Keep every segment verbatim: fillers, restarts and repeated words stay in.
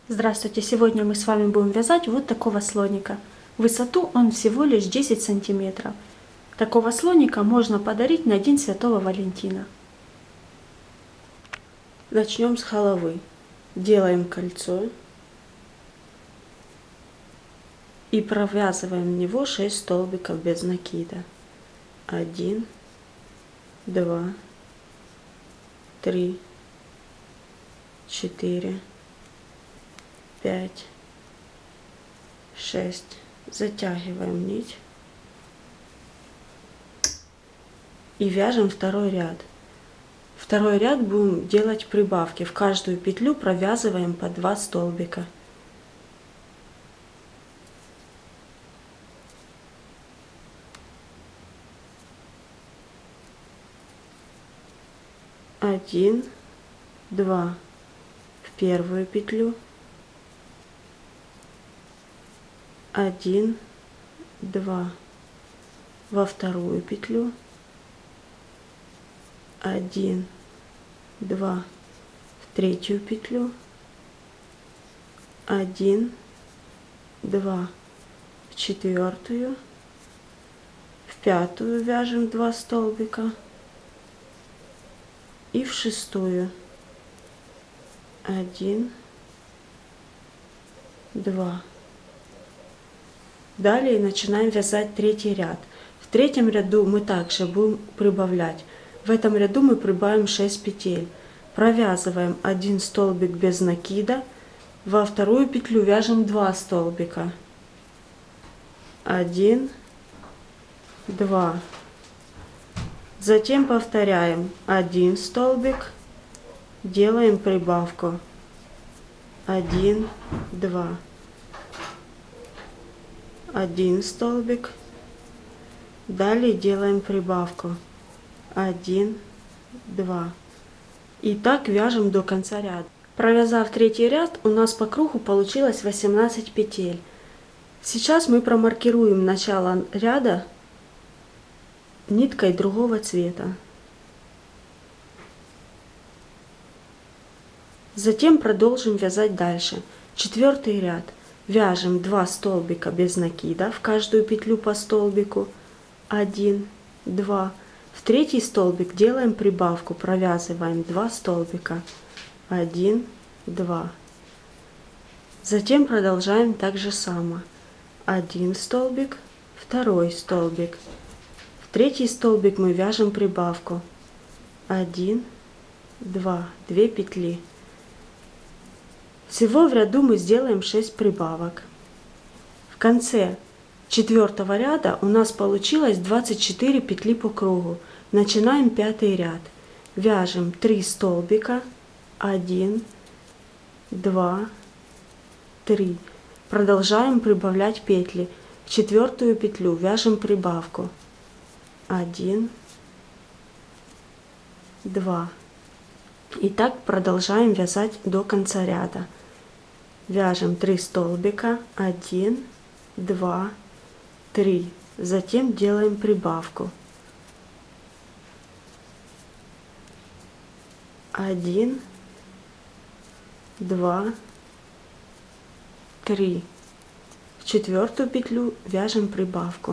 Здравствуйте! Сегодня мы с вами будем вязать вот такого слоника. В высоту он всего лишь десять сантиметров. Такого слоника можно подарить на День Святого Валентина. Начнем с головы. Делаем кольцо и провязываем в него шесть столбиков без накида. Один, два, три, четыре, пять, шесть. Затягиваем нить и вяжем второй ряд. Второй ряд будем делать прибавки. В каждую петлю провязываем по два столбика. Один, два в первую петлю. Один, два во вторую петлю. Один, два в третью петлю. Один, два в четвертую. В пятую вяжем два столбика. И в шестую. Один, два. Далее начинаем вязать третий ряд. В третьем ряду мы также будем прибавлять. В этом ряду мы прибавим шесть петель. Провязываем один столбик без накида. Во вторую петлю вяжем два столбика. Один, два. Затем повторяем один столбик. Делаем прибавку. Один, два. Один столбик. Далее делаем прибавку. Один, два. И так вяжем до конца ряда. Провязав третий ряд, у нас по кругу получилось восемнадцать петель. Сейчас мы промаркируем начало ряда ниткой другого цвета. Затем продолжим вязать дальше. Четвертый ряд. Вяжем два столбика без накида, в каждую петлю по столбику. Один, два. В третий столбик делаем прибавку, провязываем два столбика. Один, два. Затем продолжаем так же само. Один столбик, второй столбик. В третий столбик мы вяжем прибавку. Один, два, две петли. Всего в ряду мы сделаем шесть прибавок. В конце четвертого ряда у нас получилось двадцать четыре петли по кругу. Начинаем пятый ряд. Вяжем три столбика. один, два, три. Продолжаем прибавлять петли. В четвертую петлю вяжем прибавку. один, два. И так продолжаем вязать до конца ряда. Вяжем три столбика. один, два, три. Затем делаем прибавку. один, два, три. В четвертую петлю вяжем прибавку.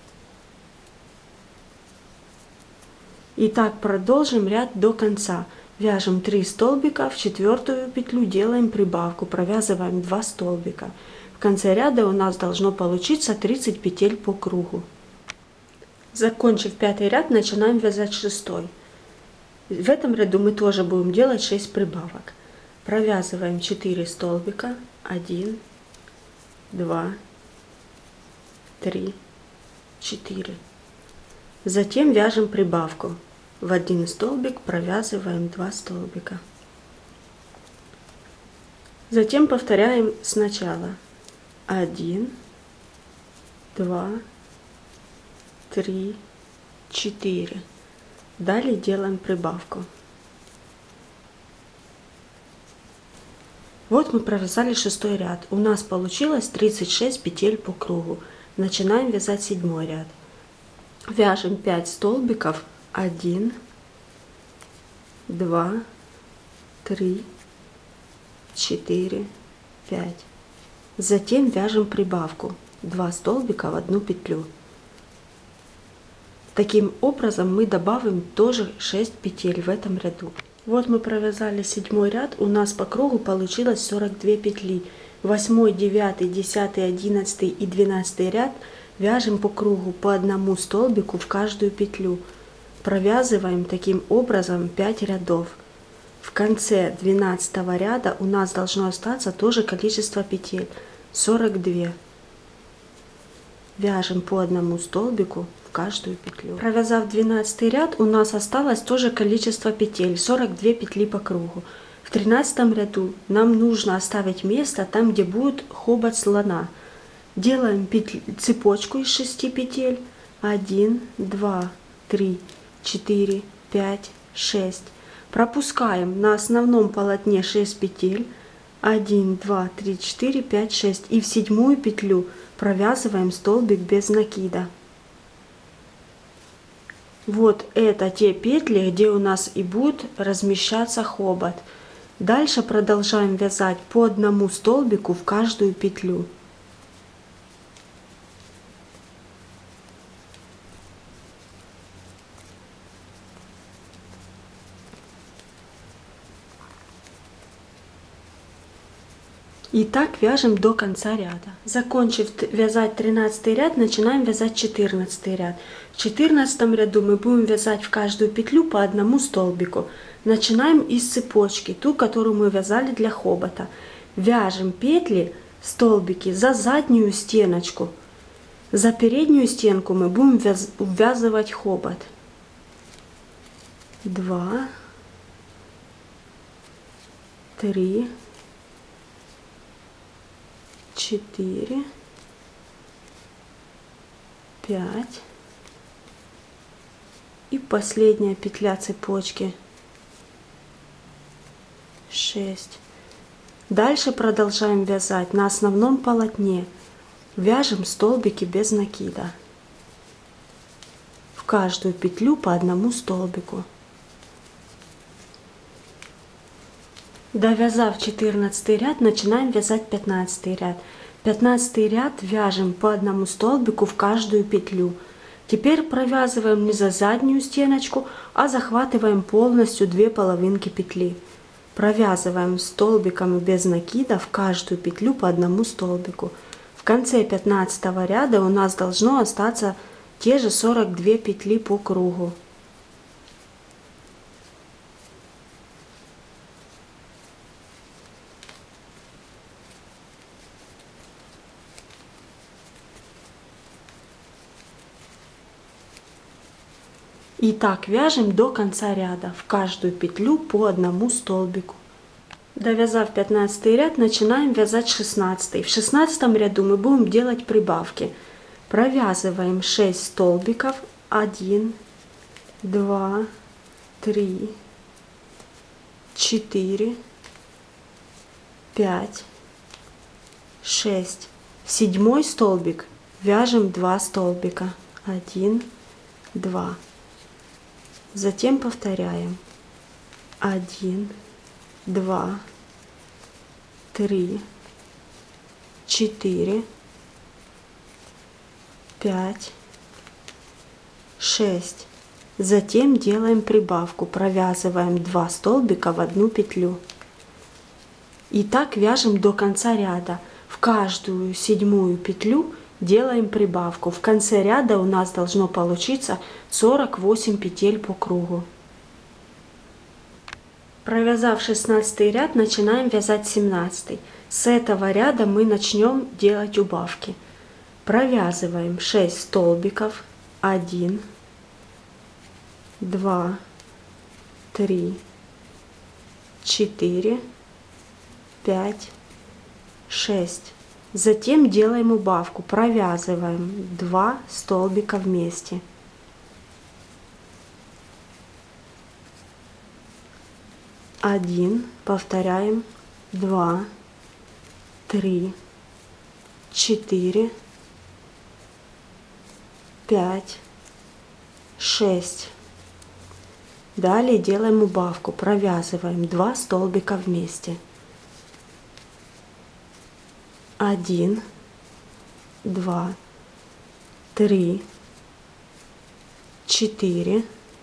И так продолжим ряд до конца. Вяжем три столбика, в четвертую петлю делаем прибавку, провязываем два столбика. В конце ряда у нас должно получиться тридцать петель по кругу. Закончив пятый ряд, начинаем вязать шестой. В этом ряду мы тоже будем делать шесть прибавок. Провязываем четыре столбика. один, два, три, четыре. Затем вяжем прибавку. В один столбик провязываем два столбика. Затем повторяем сначала. один, два, три, четыре. Далее делаем прибавку. Вот мы провязали шестой ряд. У нас получилось тридцать шесть петель по кругу. Начинаем вязать седьмой ряд. Вяжем пять столбиков. один, два, три, четыре, пять. Затем вяжем прибавку два столбика в одну петлю. Таким образом мы добавим тоже шесть петель в этом ряду. Вот мы провязали седьмой ряд, у нас по кругу получилось сорок две петли. Восьмой, девятый, десятый, одиннадцатый и двенадцатый ряд вяжем по кругу по одному столбику в каждую петлю. Провязываем таким образом пять рядов. В конце двенадцатого ряда у нас должно остаться тоже количество петель сорок два. Вяжем по одному столбику в каждую петлю. Провязав двенадцатый ряд, у нас осталось тоже количество петель сорок две петли по кругу. В тринадцатом ряду нам нужно оставить место там, где будет хобот слона. Делаем петли, цепочку из шести петель. один, два, три, четыре, пять, шесть. Пропускаем на основном полотне шесть петель. один, два, три, четыре, пять, шесть. И в седьмую петлю провязываем столбик без накида. Вот это те петли, где у нас и будет размещаться хобот. Дальше продолжаем вязать по одному столбику в каждую петлю. И так вяжем до конца ряда. Закончив вязать тринадцатый ряд, начинаем вязать четырнадцатый ряд. В четырнадцатом ряду мы будем вязать в каждую петлю по одному столбику. Начинаем из цепочки, ту, которую мы вязали для хобота. Вяжем петли, столбики за заднюю стеночку. За переднюю стенку мы будем ввязывать хобот. Два, три, четыре, пять и последняя петля цепочки шесть. Дальше продолжаем вязать на основном полотне. Вяжем столбики без накида. В каждую петлю по одному столбику. Довязав четырнадцатый ряд, начинаем вязать пятнадцатый ряд. пятнадцатый ряд вяжем по одному столбику в каждую петлю. Теперь провязываем не за заднюю стеночку, а захватываем полностью две половинки петли. Провязываем столбиками без накида в каждую петлю по одному столбику. В конце пятнадцатого ряда у нас должно остаться те же сорок две петли по кругу. И так вяжем до конца ряда, в каждую петлю по одному столбику. Довязав пятнадцатый ряд, начинаем вязать шестнадцатый. В шестнадцатом ряду мы будем делать прибавки. Провязываем шесть столбиков. один, два, три, четыре, пять, шесть. В седьмой столбик вяжем два столбика. один, два. Затем повторяем. один, два, три, четыре, пять, шесть. Затем делаем прибавку, провязываем два столбика в одну петлю. И так вяжем до конца ряда. В каждую седьмую петлю делаем прибавку. В конце ряда у нас должно получиться сорок восемь петель по кругу. Провязав шестнадцатый ряд, начинаем вязать семнадцатый. С этого ряда мы начнем делать убавки. Провязываем шесть столбиков. один, два, три, четыре, пять, шесть. Затем делаем убавку, провязываем два столбика вместе. один, повторяем, два, три, четыре, пять, шесть. Далее делаем убавку, провязываем два столбика вместе. один, два, три, четыре,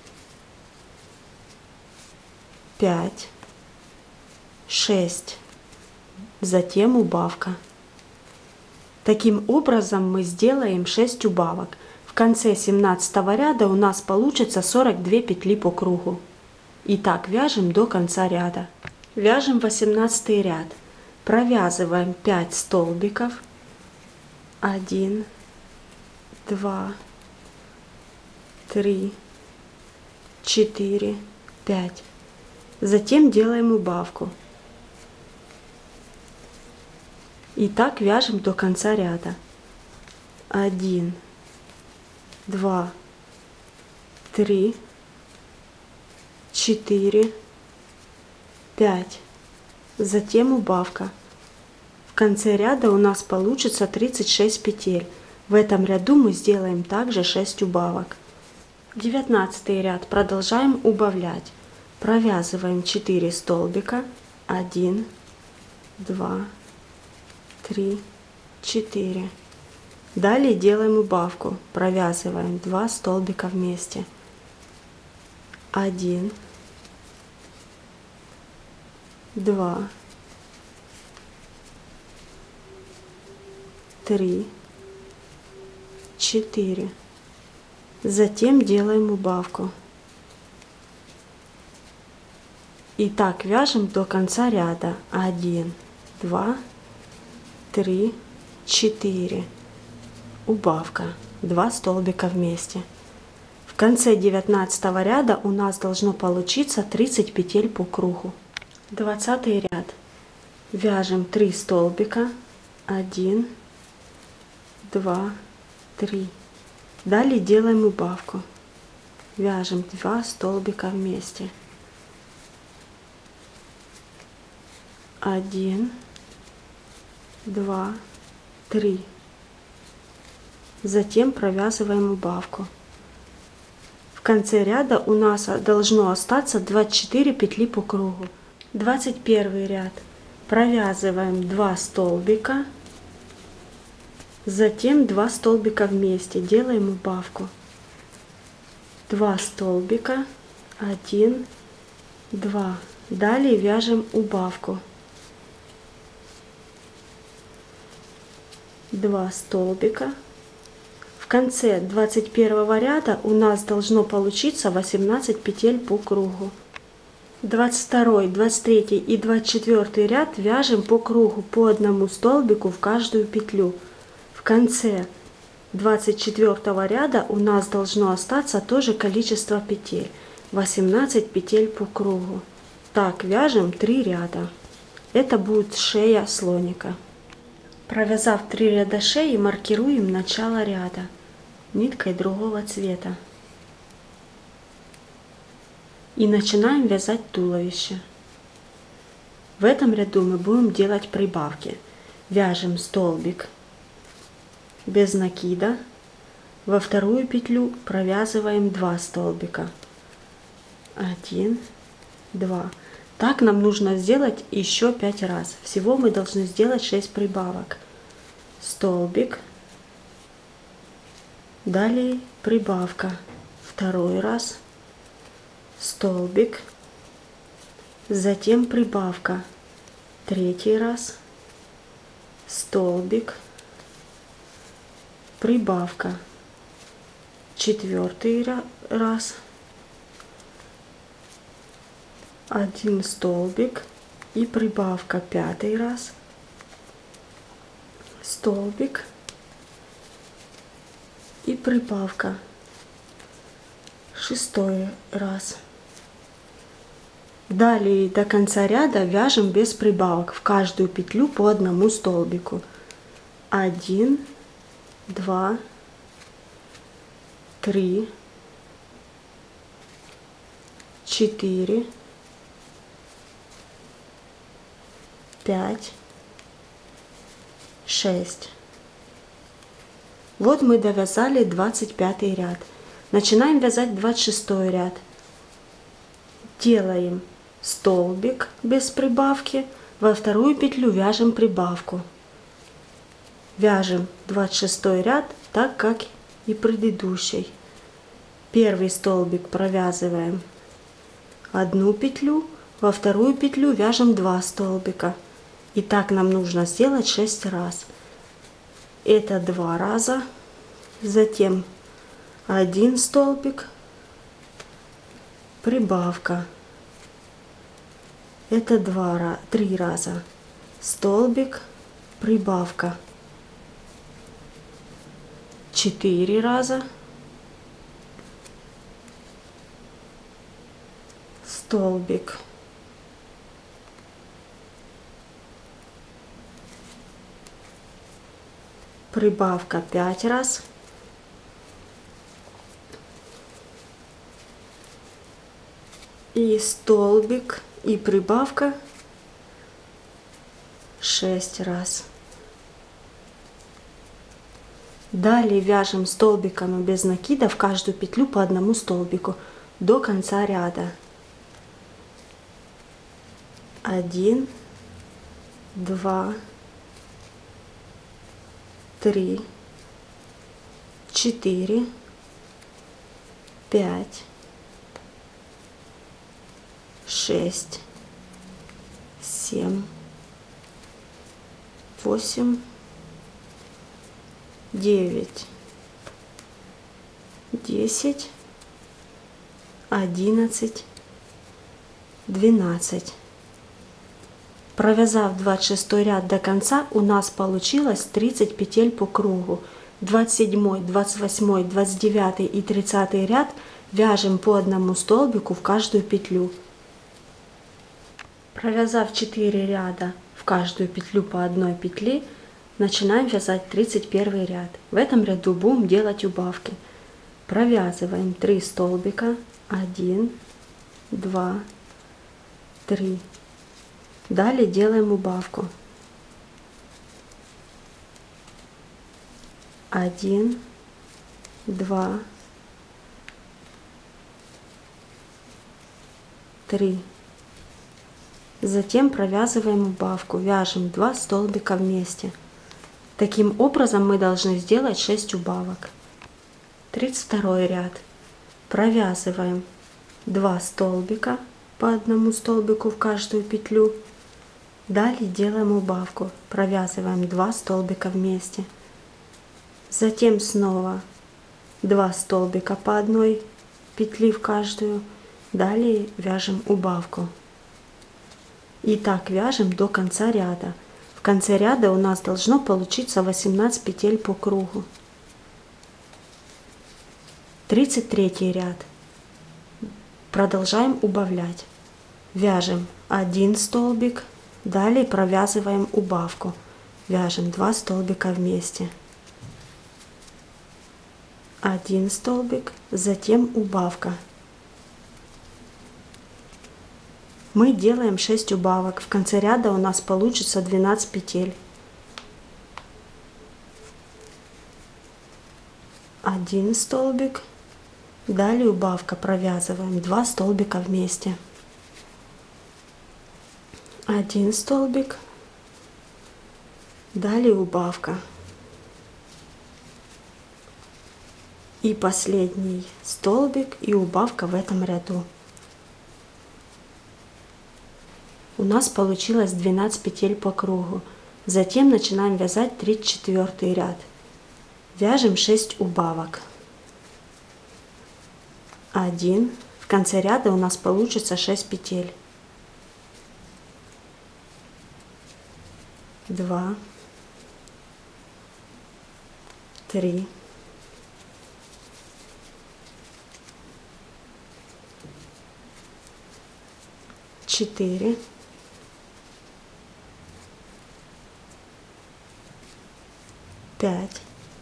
пять, шесть. Затем убавка. Таким образом мы сделаем шесть убавок. В конце семнадцатого ряда у нас получится сорок две петли по кругу. Итак, вяжем до конца ряда. Вяжем восемнадцатый ряд. Провязываем пять столбиков. один, два, три, четыре, пять. Затем делаем убавку. И так вяжем до конца ряда. один, два, три, четыре, пять. Затем убавка. В конце ряда у нас получится тридцать шесть петель. В этом ряду мы сделаем также шесть убавок. девятнадцатый ряд. Продолжаем убавлять. Провязываем четыре столбика. один, два, три, четыре. Далее делаем убавку. Провязываем два столбика вместе. один, два, три, четыре. Затем делаем убавку. И так вяжем до конца ряда. один, два, три, четыре. Убавка. два столбика вместе. В конце девятнадцатого ряда у нас должно получиться тридцать петель по кругу. двадцатый ряд. Вяжем три столбика. один, два, три. Далее делаем убавку. Вяжем два столбика вместе. один, два, три. Затем провязываем убавку. В конце ряда у нас должно остаться двадцать четыре петли по кругу. двадцать первый ряд. Провязываем два столбика. Затем два столбика вместе. Делаем убавку. два столбика. один, два. Далее вяжем убавку. два столбика. В конце двадцать первого ряда у нас должно получиться восемнадцать петель по кругу. двадцать второй, двадцать третий и двадцать четвёртый ряд вяжем по кругу по одному столбику в каждую петлю. В конце двадцать четвёртого ряда у нас должно остаться то же количество петель, восемнадцать петель по кругу. Так вяжем три ряда. Это будет шея слоника. Провязав три ряда шеи, маркируем начало ряда ниткой другого цвета. И начинаем вязать туловище. В этом ряду мы будем делать прибавки. Вяжем столбик без накида. Во вторую петлю провязываем два столбика. один, два. Так нам нужно сделать еще пять раз. Всего мы должны сделать шесть прибавок. Столбик. Далее прибавка. Второй раз. Столбик. Затем прибавка. Третий раз. Столбик. Прибавка. Четвертый раз. Один столбик и прибавка. Пятый раз. Столбик и прибавка. Шестой раз. Далее до конца ряда вяжем без прибавок в каждую петлю по одному столбику. Один, два, три, четыре, пять, шесть. Вот мы довязали двадцать пятый ряд. Начинаем вязать двадцать шестой ряд. Делаем столбик без прибавки, во вторую петлю вяжем прибавку. Вяжем двадцать шестой ряд так, как и предыдущий. Первый столбик провязываем одну петлю, во вторую петлю вяжем два столбика. И так нам нужно сделать шесть раз. Это два раза, затем один столбик, прибавка. Это два, три раза. Столбик, прибавка. Четыре раза. Столбик. Прибавка пять раз. И столбик, и прибавка шесть раз. Далее вяжем столбиками без накида в каждую петлю по одному столбику до конца ряда. Один, два, три, четыре, пять, шесть, семь, восемь, девять, десять, одиннадцать, двенадцать. Провязав двадцать шестой ряд до конца, у нас получилось тридцать петель по кругу. двадцать седьмой, двадцать восьмой, двадцать девятый и тридцатый ряд вяжем по одному столбику в каждую петлю. Провязав четыре ряда в каждую петлю по одной петле, начинаем вязать тридцать первый ряд. В этом ряду будем делать убавки. Провязываем три столбика, один, два, три. Далее делаем убавку. Один, два, три. Затем провязываем убавку, вяжем два столбика вместе. Таким образом мы должны сделать шесть убавок. тридцать второй ряд. Провязываем два столбика по одному столбику в каждую петлю. Далее делаем убавку, провязываем два столбика вместе. Затем снова два столбика по одной петли в каждую. Далее вяжем убавку. И так вяжем до конца ряда. В конце ряда у нас должно получиться восемнадцать петель по кругу. тридцать третий ряд. Продолжаем убавлять. Вяжем один столбик, далее провязываем убавку. Вяжем два столбика вместе. Один столбик, затем убавка. Мы делаем шесть убавок. В конце ряда у нас получится двенадцать петель. Один столбик, далее убавка, провязываем два столбика вместе. Один столбик, далее убавка. И последний столбик и убавка в этом ряду. У нас получилось двенадцать петель по кругу. Затем начинаем вязать тридцать четвёртый ряд. Вяжем шесть убавок. один. В конце ряда у нас получится шесть петель. два. три. четыре. пять.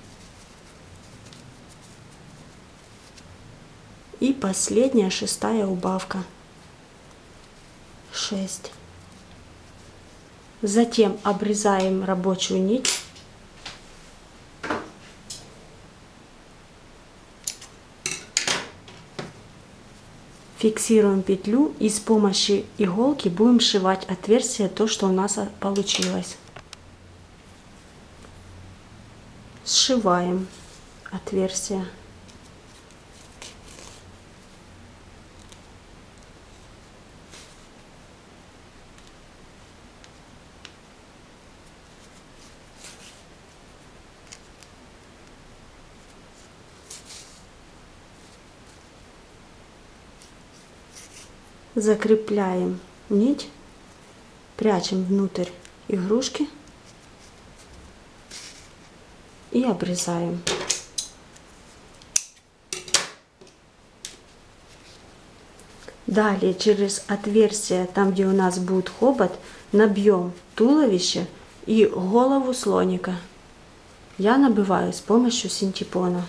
И последняя шестая убавка. шесть. Затем обрезаем рабочую нить. Фиксируем петлю и с помощью иголки будем сшивать отверстие, то, что у нас получилось. сшиваем отверстие. Закрепляем нить, прячем внутрь игрушки и обрезаем. Далее через отверстие, там где у нас будет хобот, набьем туловище и голову слоника. Я набиваю с помощью синтепона.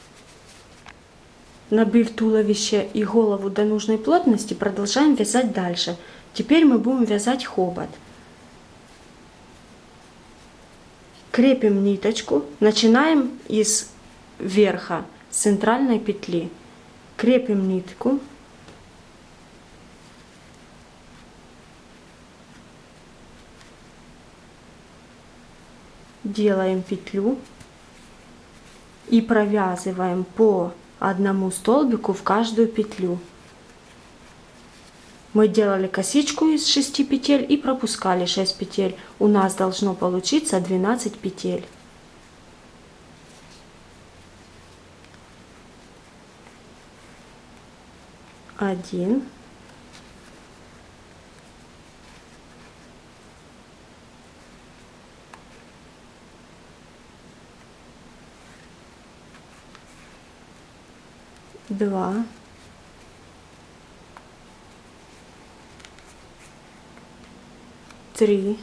Набив туловище и голову до нужной плотности, продолжаем вязать дальше. Теперь мы будем вязать хобот. Крепим ниточку, начинаем из верха, с центральной петли. Крепим нитку. Делаем петлю и провязываем по одному столбику в каждую петлю. Мы делали косичку из шести петель и пропускали шесть петель. У нас должно получиться двенадцать петель. Один. Два. Три.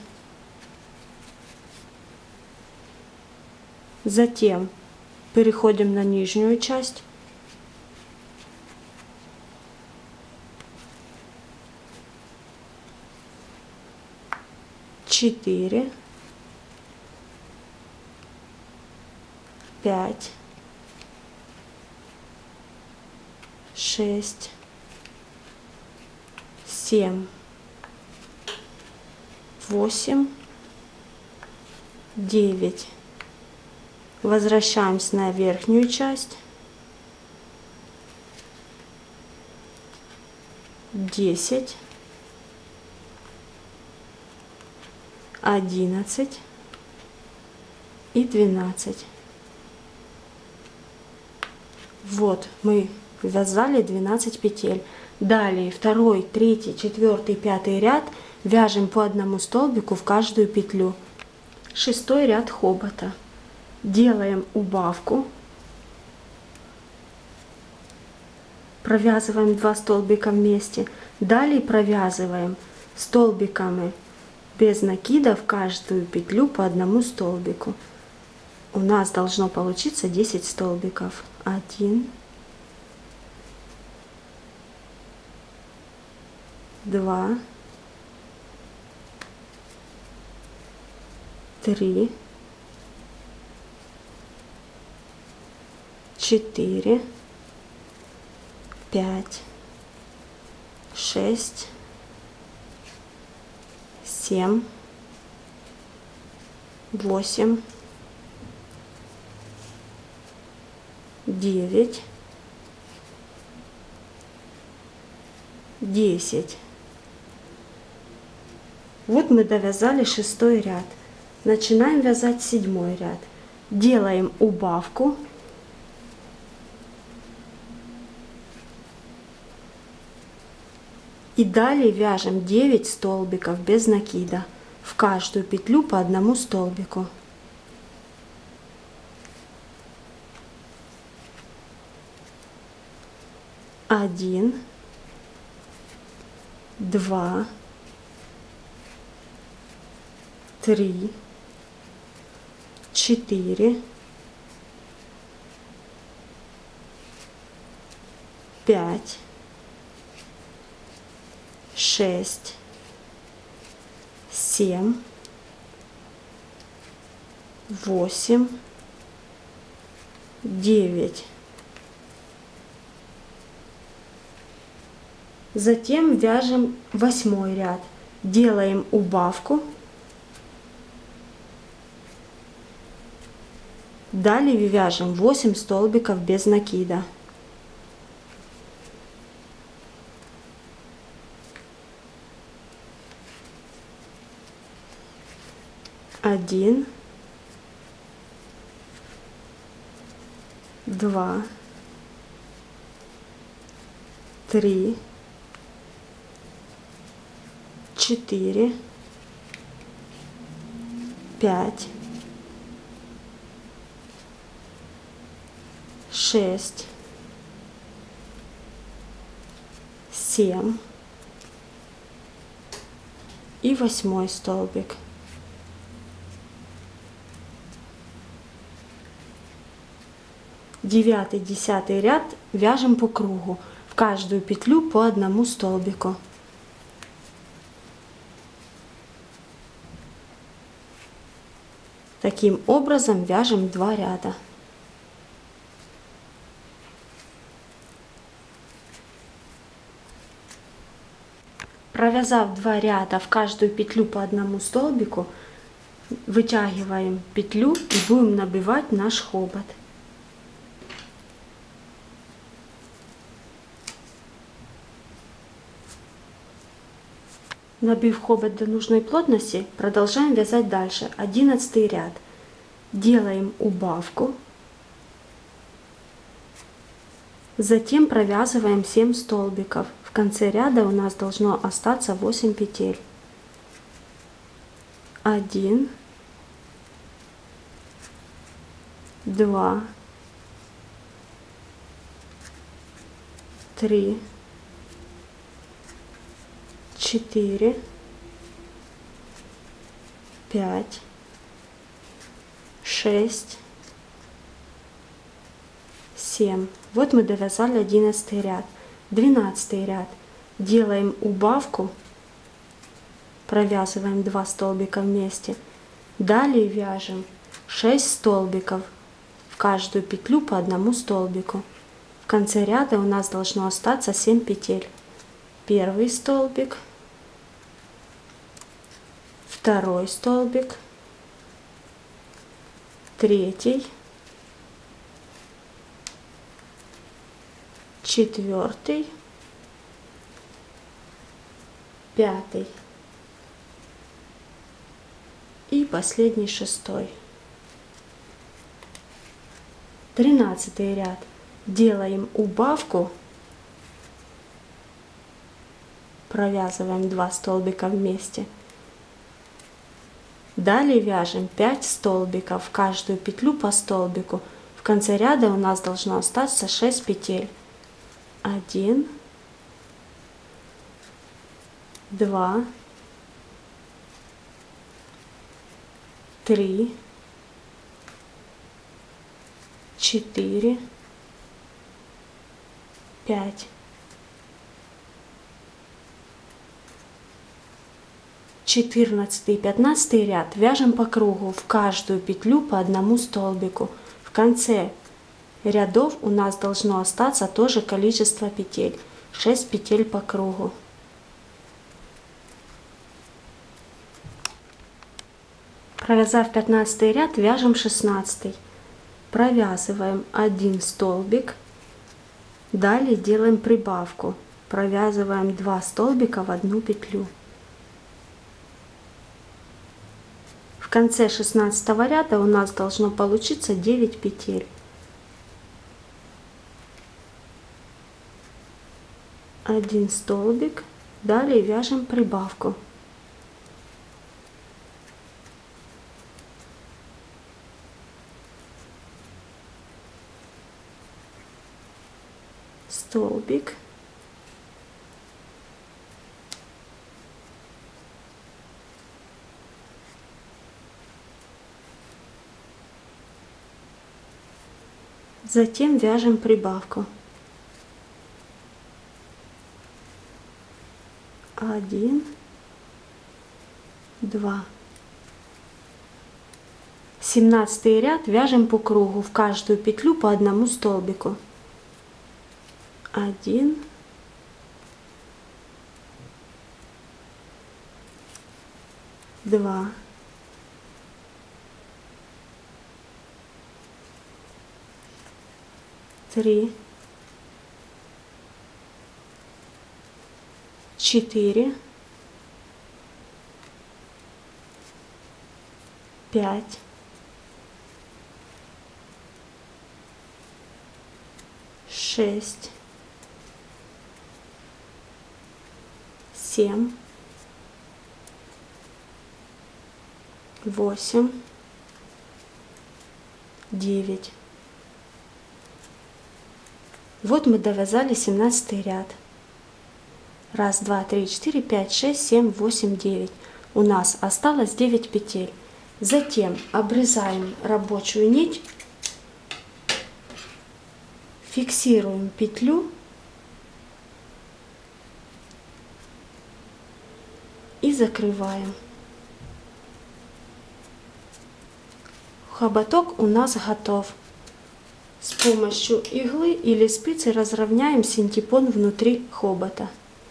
Затем переходим на нижнюю часть. Четыре. Пять. Шесть. Семь. Восемь. Девять. Возвращаемся на верхнюю часть. Десять. Одиннадцать. И двенадцать. Вот мы вязали двенадцать петель. Далее второй, третий, четвертый, пятый ряд вяжем по одному столбику в каждую петлю. Шестой ряд хобота. Делаем убавку. Провязываем два столбика вместе. Далее провязываем столбиками без накида в каждую петлю по одному столбику. У нас должно получиться десять столбиков. Один. Два. Три. Четыре. Пять. Шесть. Семь. Восемь. Девять. Десять. Вот мы довязали шестой ряд. Начинаем вязать седьмой ряд. Делаем убавку. И далее вяжем девять столбиков без накида. В каждую петлю по одному столбику. Один. Два. Три. Четыре. Пять. Шесть. Семь. Восемь. Девять. Затем вяжем восьмой ряд. Делаем убавку. Далее вяжем восемь столбиков без накида. Один, два, три, четыре, пять, шесть, семь и восьмой столбик. Девятый, десятый ряд вяжем по кругу, в каждую петлю по одному столбику. Таким образом вяжем два ряда. Провязав два ряда в каждую петлю по одному столбику, вытягиваем петлю и будем набивать наш хобот. Набив хобот до нужной плотности, продолжаем вязать дальше. Одиннадцатый ряд. Делаем убавку. Затем провязываем семь столбиков. В конце ряда у нас должно остаться восемь петель. Один, два, три, четыре, пять, шесть, семь. Вот мы довязали одиннадцатый ряд. Двенадцатый ряд. Делаем убавку, провязываем два столбика вместе. Далее вяжем шесть столбиков, в каждую петлю по одному столбику. В конце ряда у нас должно остаться семь петель. Первый столбик, второй столбик, третий, четвертый, пятый и последний шестой. Тринадцатый ряд. Делаем убавку, провязываем два столбика вместе. Далее вяжем пять столбиков, в каждую петлю по столбику. В конце ряда у нас должно остаться шесть петель. Один, два, три, четыре, пять. четырнадцатый и пятнадцатый ряд вяжем по кругу, в каждую петлю по одному столбику. В конце рядов у нас должно остаться тоже количество петель, шесть петель по кругу. Провязав пятнадцатый ряд, вяжем шестнадцатый. Провязываем один столбик, далее делаем прибавку, провязываем два столбика в одну петлю. В конце шестнадцатого ряда у нас должно получиться девять петель. Один столбик, далее вяжем прибавку. Столбик. Затем вяжем прибавку. Один, два. семнадцатый ряд вяжем по кругу, в каждую петлю по одному столбику. Один, два, три, четыре, пять, шесть, семь, восемь, девять. Вот мы довязали семнадцатый ряд. Раз, два, три, четыре, пять, шесть, семь, восемь, девять. У нас осталось девять петель. Затем обрезаем рабочую нить, фиксируем петлю и закрываем. Хоботок у нас готов. С помощью иглы или спицы разровняем синтепон внутри хобота.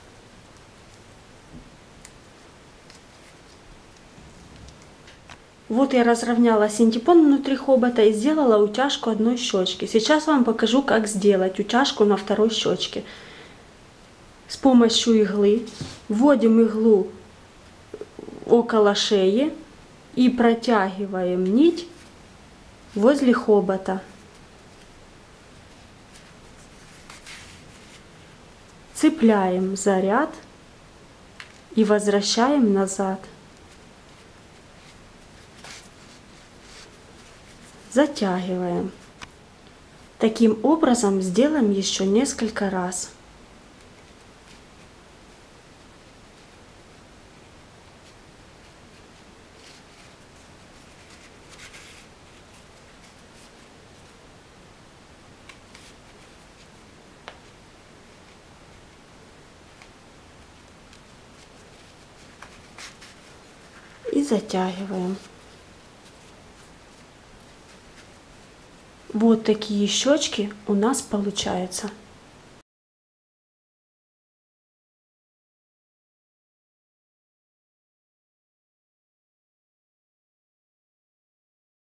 Вот я разровняла синтепон внутри хобота и сделала утяжку одной щечки. Сейчас вам покажу, как сделать утяжку на второй щечке. С помощью иглы вводим иглу около шеи и протягиваем нить возле хобота. Цепляем за ряд и возвращаем назад. Затягиваем. Таким образом сделаем еще несколько раз. И затягиваем. Вот такие щечки у нас получаются.